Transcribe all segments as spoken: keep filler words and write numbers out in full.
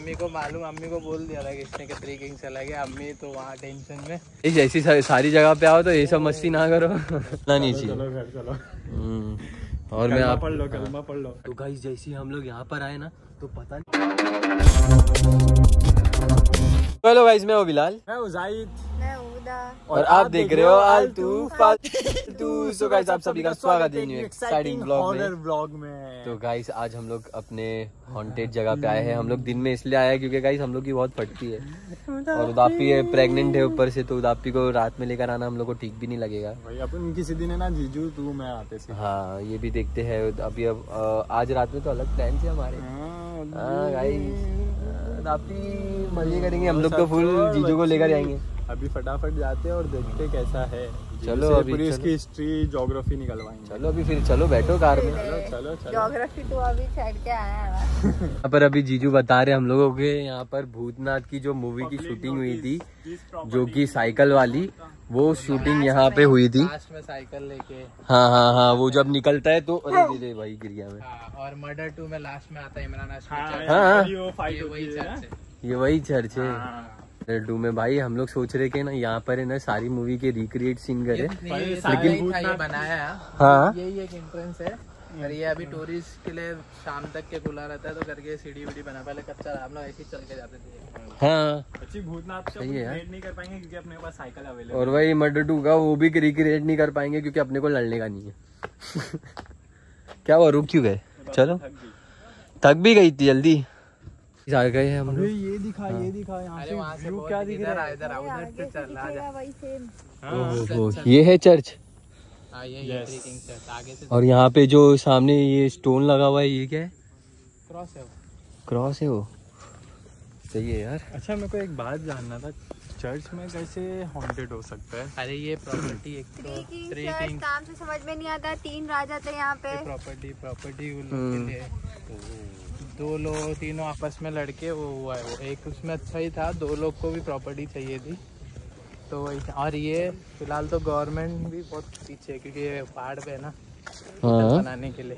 अम्मी को मालूम, अम्मी को बोल दिया था कि इसने के थ्री किंग चला गया। अम्मी तो वहाँ टेंशन में। जैसी सारी जगह पे आओ तो ये सब मस्ती ना करो ना नीचे। चलो घर चलो। और मैं आप पढ़ लो, कलमा पढ़ लो। तो गाइस जैसे हम लोग यहाँ पर आए ना तो पता नहीं। हेलो गाइस, मैं हूँ बिलाल, मैं उजाइद, मैं उदा, और आप देख रहे हो आलतू फालतू। सो गाइस आप सभी का स्वागत है न्यू एक्साइटिंग व्लॉग में। तो गाइस आज हम लोग अपने हॉन्टेड जगह पे आए हैं। हम लोग दिन में इसलिए आए हैं क्योंकि गाइस हम लोग की बहुत फटती है और उदापी है, प्रेग्नेंट है ऊपर से, तो उदापी को रात में लेकर आना हम लोग को ठीक भी नहीं लगेगा भाई। अपन किसी दिन है ना जीजू तू मैं आते थे। हाँ ये भी देखते हैं अभी। अब आज रात में तो अलग प्लान थे हमारे। हाँ गाइस उदापी मजे करेंगे हम लोग तो फुल, जीजू को लेकर जाएंगे। अभी फटाफट जाते हैं और देखते कैसा है। चलो अभी पूरी इसकी हिस्ट्री ज्योग्राफी निकलवाएंगे। चलो अभी फिर चलो बैठो कार में। चलो चलो चलो। ज्योग्राफी तो अभी छड़ के आया है। यहाँ पर अभी जीजू बता रहे हम लोगों के, यहाँ पर भूतनाथ की जो मूवी की शूटिंग हुई थी जो कि साइकिल वाली, वो शूटिंग यहाँ पे हुई थी। लास्ट में साइकिल लेके। हाँ हाँ हाँ वो जब निकलता है तो अरे दे दे भाई गिर गया मैं। हाँ, और मर्डर टू में लास्ट में आता है इमरान हाशमी। हाँ ये वही चर्च है। ये वही चर्च है टू में। भाई हम लोग सोच रहे कि ना यहाँ पर है ना सारी मूवी के रिक्रिएट सीन करे, लेकिन ये बनाया है। हाँ यही एक एंट्रेंस है और ये अभी टूरिस्ट के लिए शाम तक के खुला रहता है, तो करके सीढ़ी वीढ़ी बना। पहले कच्चा हम लोग ऐसे ही चल के जाते थे। हाँ अच्छी भूतनाथ सही है यार। नहीं कर पाएंगे क्योंकि अपने पास साइकिल अवेलेबल। और वही मर्डर टू का वो भी रिक्रिएट नहीं कर पाएंगे क्योंकि अपने को लड़ने का नहीं है। क्या हुआ, रुक क्यों गए? चलो थक भी गई थी, जल्दी आ गए हम लोग। ये दिखा ये दिखा यहाँ से वहाँ से व्यू क्या दिख रहा है? इधर उधर से चल रहा है। ओहो ये है चर्च। हाँ ये ये थ्री किंग चर्च आगे से। और यहाँ पे जो सामने ये स्टोन लगा हुआ है ये क्या है? क्रॉस है वो। क्रॉस है वो। सही है यार। अच्छा मेरे को एक बात जानना था, चर्च में कैसे हॉन्टेड हो सकता है? अरे ये प्रॉपर्टी एक तो थ्री किंग नाम से समझ में नहीं आता। तीन राजा थे यहाँ पे। प्रॉपर्टी प्रॉपर्टी उन लोग के लिए दो लोग तीनों आपस में लड़के वो हुआ है। वो एक उसमें अच्छा ही था, दो लोग को भी प्रॉपर्टी चाहिए थी तो वही। और ये फिलहाल तो गवर्नमेंट भी बहुत पीछे है क्योंकि ये पहाड़ पे है ना बनाने के लिए।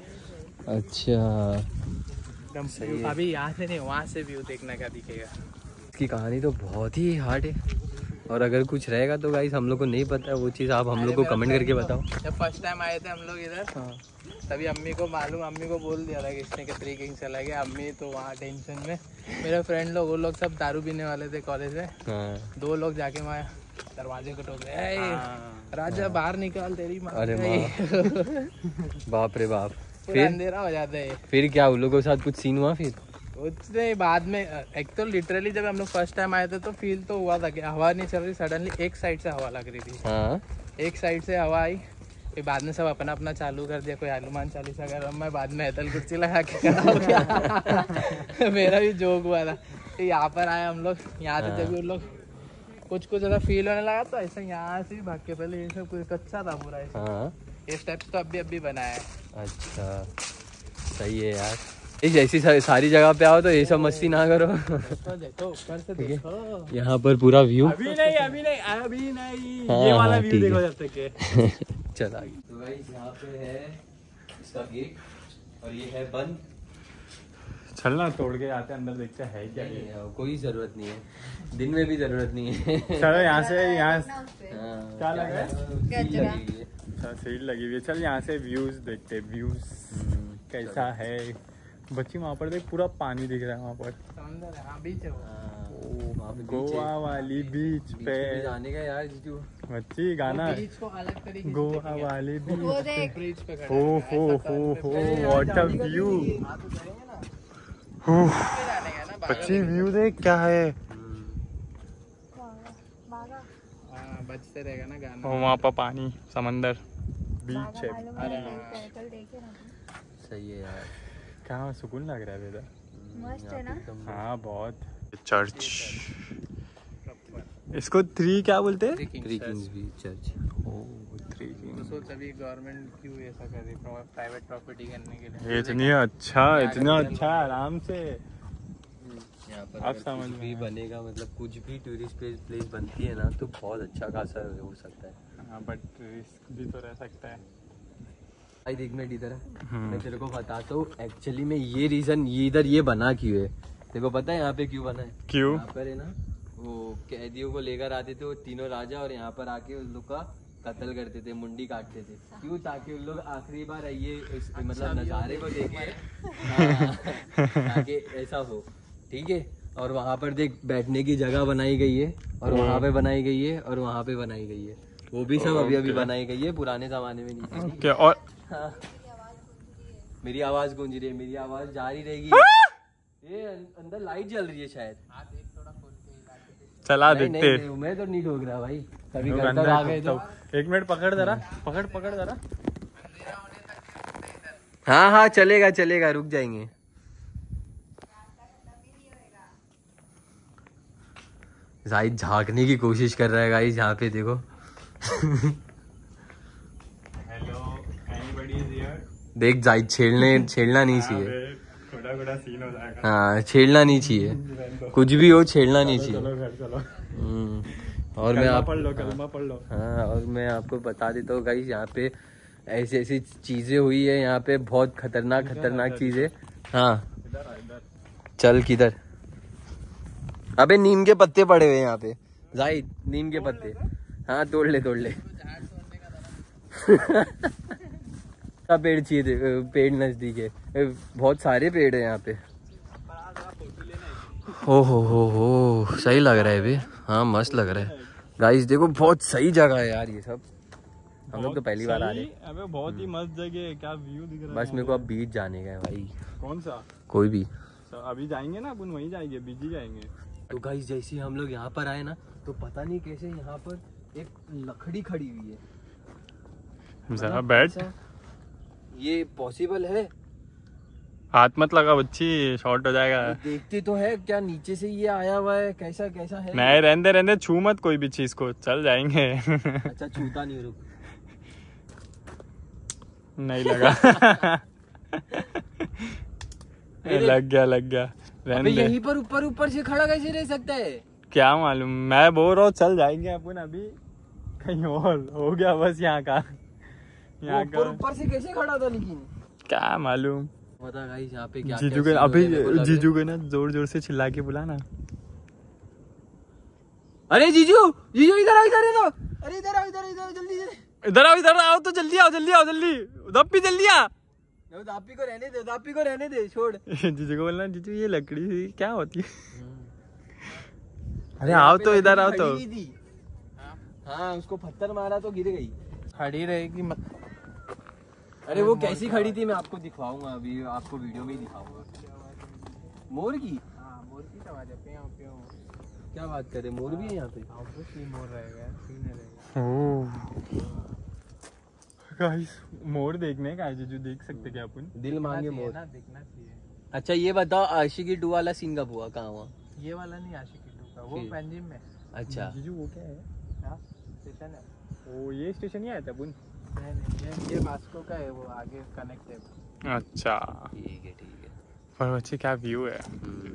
अच्छा एकदम सही। अभी यहाँ से नहीं वहाँ से व्यू देखने का दिखेगा। इसकी कहानी तो बहुत ही हार्ड है और अगर कुछ रहेगा तो गाइस हम लोग को नहीं पता है वो चीज़, आप हम लोग को कमेंट करके बताओ। जब फर्स्ट टाइम आए थे हम लोग इधर, तभी अम्मी को मालूम, अम्मी को बोल दिया था कि इसने के थ्री किंग चला गया। अम्मी तो वहाँ टेंशन में। मेरे फ्रेंड लोग वो लोग सब दारू पीने वाले थे कॉलेज में। हाँ। दो लोग जाके वहाँ दरवाजे को टोक रहे, राजा बाहर निकाल तेरी माँ। अरे बाप रे बाप। फिर अंधेरा हो जाता है। फिर क्या उन लोगों के साथ कुछ सीन हुआ? फिर उसने बाद में एक तो लिटरली जब हम लोग फर्स्ट टाइम आए थे तो फील तो हुआ था कि हवा नहीं चल रही, सडनली एक साइड से हवा लग रही थी। हाँ एक साइड से हवा आई, फिर बाद में सब अपना अपना चालू कर दिया। कोई हनुमान चालीसा कर, मैं बाद में ऐतल कुर्सी लगा के खड़ा हो गया। मेरा भी जोक हुआ था। फिर यहाँ पर आए हम लोग, यहाँ से जब उन लोग कुछ कुछ ऐसा फील होने लगा तो ऐसा यहाँ से भी भाग के, पहले ये सब कुछ कच्चा था पूरा ऐसा। हाँ ये स्टेप्स तो अभी अभी बनाया है। अच्छा सही है यार। जैसी सारी जगह पे आओ तो ये सब मस्ती ना करो। तो देखो ऊपर से देखो, यहाँ पर पूरा व्यू। अभी नहीं अभी नहीं अभी नहीं हाँ, ये वाला हाँ, व्यू देखो जब तक के। चल आगे। तो गाइस यहाँ पे है इसका गेट और ये है बंद। चलना तोड़ के आते अंदर देखते हैं क्या नहीं है, कोई जरूरत नहीं है, दिन में भी जरूरत नहीं है। चलो यहाँ से यहाँ क्या लग रहा है? सीट लगी हुई है। चल यहाँ से व्यूज देखते, व्यूज कैसा है। बच्ची वहाँ पर देख पूरा पानी दिख रहा है वहाँ पर। समंदर है, हाँ बीच है वो। गोवा वाली बीच पे जाने का यार जीजू। बच्ची गाना बीच को अलग तरीके से गोवा वाली बीच वो देख। ब्रिज पे खड़े हो हो हो हो व्हाट अ व्यू। बच्ची व्यू देख क्या है। बचते रहेगा ना गाना। वहाँ पर पानी समंदर बीच है। सही है यार। क्या सुकून लग रहा है इधर। मस्त है ना। हाँ बहुत। चर्च इसको थ्री क्या बोलते हैं? थ्री किंग्स भी चर्च। थ्री तो सोच अभी गवर्नमेंट क्यों ऐसा कर रही है प्राइवेट प्रॉपर्टी करने के लिए। इतनी अच्छा इतना अच्छा आराम से। यहाँ पर आप समझ कुछ भी बनेगा, मतलब कुछ भी टूरिस्ट प्लेस प्लेस बनती है ना तो बहुत अच्छा खासा हो सकता है। हाँ बट रिस्क भी तो रह सकता है। भाई देख मैं इधर मैं तेरे को बताता हूँ एक्चुअली में ये रीजन ये इधर ये बना क्यों है। देखो पता है यहाँ पे क्यों बना है? क्यों? यहाँ पर है ना वो कैदियों को लेकर आते थे वो तीनों राजा और यहाँ पर आके उन लोग का कत्ल करते थे, मुंडी काटते थे। क्यों? ताकि उन लोग आखिरी बार आइए इस मतलब नज़ारे को देखे, हाँ, ताकि ऐसा हो। ठीक है। और वहाँ पर देख बैठने की जगह बनाई गई है और वहाँ पे बनाई गई है और वहाँ पे बनाई गई है, वो भी सब अभी अभी बनाई गई है, पुराने जमाने में नहीं थी। क्या? और हाँ। मेरी आवाज गूंज रही है, मेरी आवाज जा रही रहेगी। ये अंदर लाइट जल रही है शायद। चला नहीं, देखते। नहीं, नहीं, मैं तो नहीं ठोक रहा भाई, कभी लोग घर तक अंदर आ गए तो। एक मिनट पकड़ जरा, पकड़ पकड़ जरा। हाँ हाँ चलेगा चलेगा, रुक जाएंगे। जाहिद झांकने की कोशिश कर रहा है गाइस, यहाँ पे देखो। Hello, anybody is here? देख जाहिद छेड़ने छेड़ना नहीं चाहिए। थोड़ा थोड़ा सीन हो जाएगा। हाँ छेड़ना नहीं चाहिए, कुछ भी हो छेड़ना नहीं चाहिए। चलो घर चलो। हम्म, और मैं आप पढ़ लो, कलमा पढ़ लो। हाँ, और मैं आपको बता देता हूँ गाइस, यहाँ पे ऐसी ऐसी चीजें हुई है यहाँ पे, बहुत खतरनाक खतरनाक चीजें। हाँ चल किधर? अबे नीम के पत्ते पड़े हुए हैं यहाँ पे जाहिद, नीम के पत्ते। हाँ तोड़ ले तोड़ ले। क्या पेड़ चाहिए थे? पेड़ नजदीक है, बहुत सारे पेड़ है यहाँ पे। हो हो हो हो सही लग रहा है अभी। हाँ मस्त लग रहा है गाइस, देखो बहुत सही जगह है यार ये सब। हम लोग तो पहली बार आ रहे हैं। अबे बहुत ही मस्त जगह है, क्या व्यू दिख रहा है। बस मेरे को अब बीच जाने का है भाई। कौन सा? कोई भी। अभी जाएंगे ना अपन, वहीं जाएंगे, बीच ही जाएंगे। तो गाइस जैसे ही हम लोग यहाँ पर आए ना, तो पता नहीं कैसे यहाँ पर एक लकड़ी खड़ी हुई है। जरा बैठ। ये पॉसिबल है? हाथ मत लगा बच्ची, शॉर्ट हो जाएगा। देखते तो है क्या नीचे से ये आया हुआ है, कैसा कैसा है? नहीं रहने रहने, छू मत कोई भी चीज को, चल जाएंगे। अच्छा छूता नहीं, रुक। नहीं लगा। लग गया लग गया, रहने दे। यहीं पर ऊपर ऊपर से खड़ा कैसे रह सकता है? क्या मालूम, मैं बोल रहा हूँ चल जाएंगे अपन अभी कहीं और। हो गया बस यहाँ का, यहाँ का। ऊपर ऊपर से कैसे खड़ा था लेकिन? क्या मालूम। पता गाइस यहाँ पे क्या जीजू के अभी जीजू के ना जोर जोर से चिल्ला के बुलाना। अरे जीजू जीजू इधर आओ, इधर आओ, अरे इधर आओ, इधर इधर जल्दी इधर आओ, इधर आओ तो जल्दी आओ, जल्दी आओ, जल्दी दप्पी जल्दी आ। दापी को रहने दे, दापी को रहने दे, छोड़। जीजू को बोलना जीजू ये लकड़ी क्या होती है। अरे आओ तो, इधर आओ तो। हाँ उसको पत्थर मारा तो गिर गई। खड़ी रहेगी मत। अरे वो कैसी खड़ी थी मैं आपको दिखाऊंगा, अभी आपको वीडियो में ही दिखाऊंगा। मोर की? हाँ मोर की तो आवाज है। प्याऊ प्याऊ। क्या बात कर रहे, मोर भी है यहाँ पे? ऑब्वियसली मोर रहेगा, सीन रहेगा। गाइस मोर देखने का है जीजू, देख सकते क्या अपन? दिल मांगे मोर ना, देखना चाहिए। अच्छा ये बताओ आशिकी टू वाला सीन कब हुआ, कहाँ हुआ? ये वाला नहीं, आशिकी टू का, वो फिर? पंजिम में। अच्छा जीजू वो क्या है? हाँ स्टेशन है। ओ ये स्टेशन ही आया था अपन। नहीं नहीं, ये ये वास्को का है, वो आगे कनेक्ट है। अच्छा ठीक है ठीक है। पर बच्चे क्या व्यू है।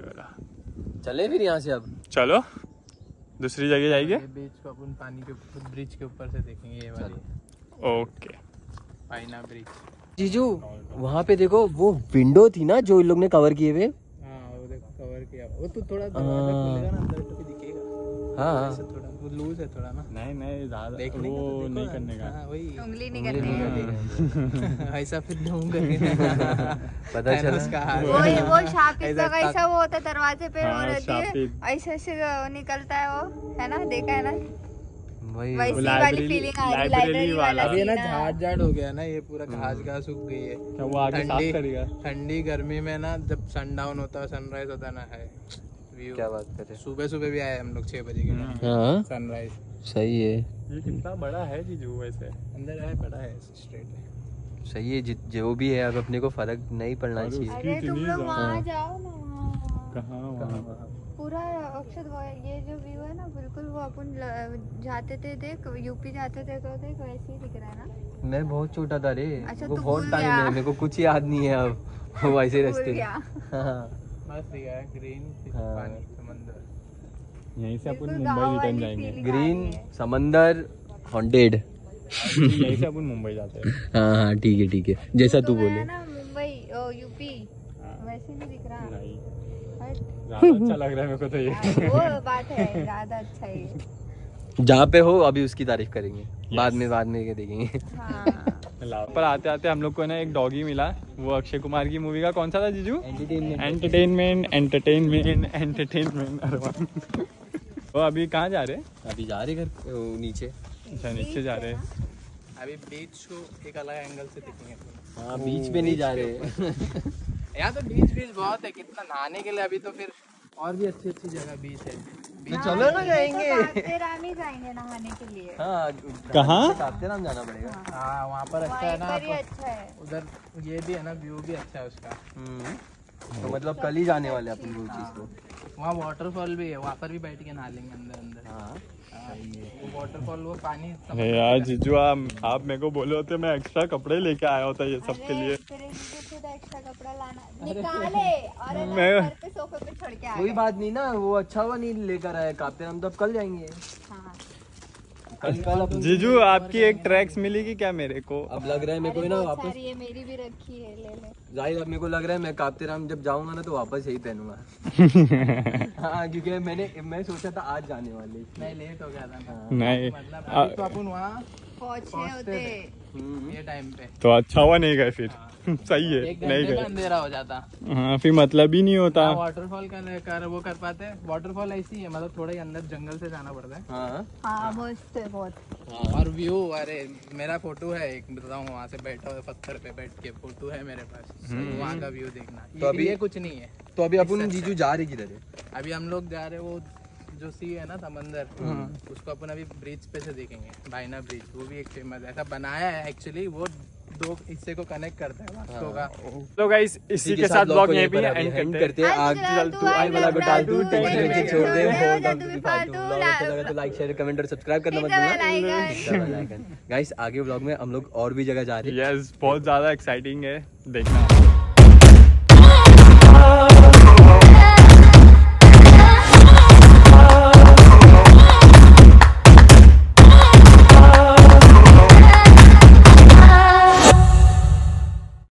चले फिर यहाँ से अब? चलो दूसरी जगह जाएंगे। ये बीच को अपन पानी के ऊपर, ब्रिज के ऊपर से देखेंगे ये वाली। ओके पाइना ब्रिज। जीजू वहाँ पे देखो वो विंडो थी ना जो इन लोग ने कवर किए हुए। हाँ वो देखो कवर किया, वो तो थोड़ा दरवाजा खोलेगा ना अंदर तो भी दिखेगा। हाँ ऐसे थोड़ा वो लूज है थोड़ा ना, नहीं नहीं ज्यादा देखने वो का तो नहीं देखो। करने का। हाँ, वही उंगली नहीं करनी है। ऐसा फिर ढूंढ करके पता है ना चला उसका हाथ। वो वो शापित ऐसा का कैसा वो होता है, दरवाजे पे वो हाँ, रहती है, शापित। ऐसे ऐसे निकलता है वो, है ना, देखा है ना? वही वैसी वाली लाइब्रेरी- फीलिंग आ रही, लाइब्रेरी लाइब्रेरी वाला वाला। अब ये ना सीन है। झाड़ झाड़ हो गया ना, ये पूरा घास घास सूख गई है। क्या वो आगे साफ ठंडी करेगा? ठंडी गर्मी में ना जब सनडाउन होता है, सनराइज होता है ना, है व्यू। क्या बात कर रहे? सुबह सुबह भी आए हम लोग छह बजे के टाइम, हाँ सनराइज। सही है ये कितना बड़ा है जीजू वैसे? अंदर है, बड़ा है, स्ट्रेट है। सही है, जि- जो भी है अब अपने को फर्क नहीं पड़ना और चाहिए। अरे तुम लोग वहाँ हाँ। जाओ ना, वहाँ कहाँ वहाँ? पूरा अक्षत वो ये जो व्यू है ना, बिल्कुल वो अपन ल- जाते थे, देख यूपी जाते थे तो देख वैसे ही दिख रहा है ना। मैं बहुत छोटा था रे, अच्छा, वो तू बहुत भूल टाइम गया। है, मेरे को कुछ याद नहीं है अब। वो ऐसे भूल रास्ते गया। हाँ मस्त दिखा है, ग्रीन हाँ। पानी, समंदर। यहीं से अपन बिल्कुल मुंबई गाँव रिटर्न वाली जाएंगे। feeling आ ग्रीन रही है। समंदर हॉन्टेड। यहीं से अपन मुंबई जाते हैं। हाँ हाँ ठीक है ठीक है, जैसा तू तो गया बोले। ना मुंबई, ओ यूपी, हाँ। वैसे नहीं दिख रहा। नहीं हट। ज्यादा अच्छा लग रहा है मेरे को तो ये। वो बात है, ज्यादा अच्छा है ये। जहाँ पे हो अभी उसकी तारीफ करेंगे, बाद में बाद में देखेंगे। हाँ। पर आते आते हम लोग को ना एक डॉगी मिला, वो अक्षय कुमार की मूवी का कौन सा था जीजू? Entertainment entertainment entertainment entertainment. वो अभी कहाँ जा रहे हैं? अभी जा रहे घर ओ, नीचे। अच्छा नीचे जा रहे हैं। अभी बीच को एक अलग एंगल से दिखेंगे। हाँ बीच पे नहीं जा रहे। यहाँ तो बीच बीच बहुत है, कितना नहाने के लिए। अभी तो फिर और भी अच्छी अच्छी जगह बीच है। तो चलो ना जाएंगे। काप्तेराम ही जाएंगे नहाने के लिए। हाँ कहाँ? काप्तेराम जाना पड़ेगा। हाँ वहाँ पर अच्छा है ना, वहीं पर ही आप- अच्छा है। उधर ये भी है ना, व्यू भी अच्छा है उसका। हम्म। तो मतलब कल ही जाने वाले अपन वो चीज को। वहाँ वाटरफॉल भी है, वहाँ पर भी बैठ के नहा लेंगे अंदर अंदर। हाँ वो वाटरफॉल, वो पानी अरे यार जीजू आप आप मेरे को बोले होते मैं एक्स्ट्रा कपड़े लेके आया होता ये सब के लिए। फिर इनको खुद एक्स्ट्रा कपड़ा लाना निकाले और है ना मैं- घर पे सोफे पे छोड़ के आ कोई गए। बात नहीं ना, वो अच्छा हुआ नहीं लेकर आए काप्तेराम, तो अब कल जाएंगे। हाँ। कल कल अपन जीजू आपकी एक ट्रैक्स मिलेगी क्या मेरे को? अब लग रहा है मेरे को अरे ना बहुत वापस सारी है, मेरी भी रखी है, ले ले। जाहिर अब मेरे को लग रहा है मैं काप्तेराम जब जाऊंगा ना तो वापस यही पहनूंगा। हाँ क्योंकि मैंने मैं सोचा था आज जाने वाले। मैं लेट हो गया था ना। नहीं मतलब अभी तो अपन वहाँ पहुंचे पहुंचते होते। थे ये टाइम पे। तो अच्छा हुआ नहीं गए फिर। सही है एक नहीं घंटे में गए। अंधेरा हो जाता। हाँ फिर मतलब ही नहीं होता। वाटरफॉल का कर वो कर पाते। वाटरफॉल ऐसी है, मतलब थोड़ा ही अंदर जंगल से जाना पड़ता है। हाँ हाँ मस्त है बहुत। और व्यू, अरे मेरा फोटो है एक, बताऊँ वहाँ से बैठा हुआ पत्थर पे बैठ के फोटो है मेरे पास। वहाँ का व्यू देखना। तो तो अभी- अभी ये कुछ नहीं है। तो अभी अपन जीजू जा रहे किधर है? अभी हम लोग जा रहे, वो जो सी है ना समंदर, उसको अपन अभी ब्रिज पे से देखेंगे। भाईना ब्रिज, वो भी एक फेमस ऐसा बनाया है एक्चुअली, वो दो हिस्से को कनेक्ट करता है वास्को का। तो गाइस इसी के साथ ब्लॉग यहीं पे एंड करते करते हैं। आग चल तू आई वाला को डाल तू टेंशन टेंशन छोड़ दे, छोड़ फोन दे, डाल तू तू भी फालतू। फालतू ब्लॉग अच्छा लगा तो लाइक शेयर कमेंट और सब्सक्राइब करना मत भूलना। गाइस आगे ब्लॉग में हम लोग और भी जगह जा रहे हैं। यस बहुत ज्यादा एक्साइटिंग है, देखना।